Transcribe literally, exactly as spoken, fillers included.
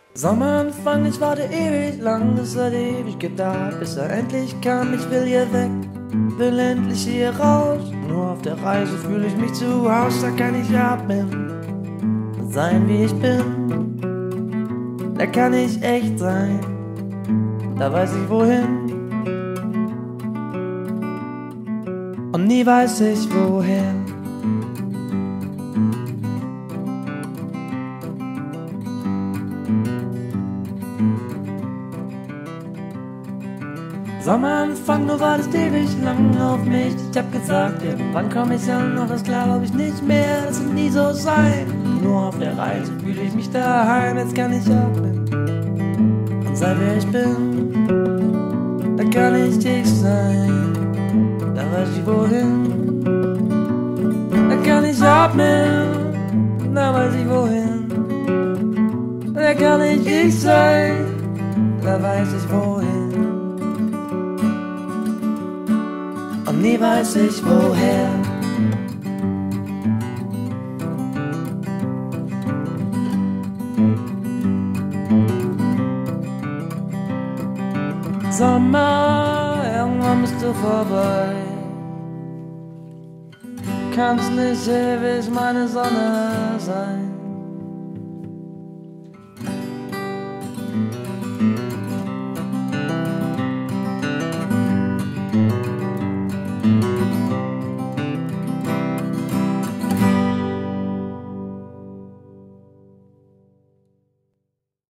Sommeranfang, ich warte ewig lang, es hat ewig gedauert, bis er endlich kam. Ich will hier weg, will endlich hier raus. Nur auf der Reise fühle ich mich zu Haus, da kann ich atmen und sein wie ich bin. Da kann ich echt sein, da weiß ich wohin. Und nie weiß ich woher. Sommeranfang, nur wartest ewig lang auf mich. Ich hab gesagt, irgendwann komm ich an, doch das glaub ich nicht mehr, das wird nie so sein. Nur auf der Reise fühle ich mich daheim, jetzt kann ich atmen und sei wer ich bin. Da kann ich ich sein, da weiß ich wohin. Da kann ich atmen, da weiß ich wohin. Da kann ich ich sein, da weiß ich wohin. Und nie weiß ich woher. Sommer, irgendwann bist du vorbei. Kannst nicht ewig meine Sonne sein.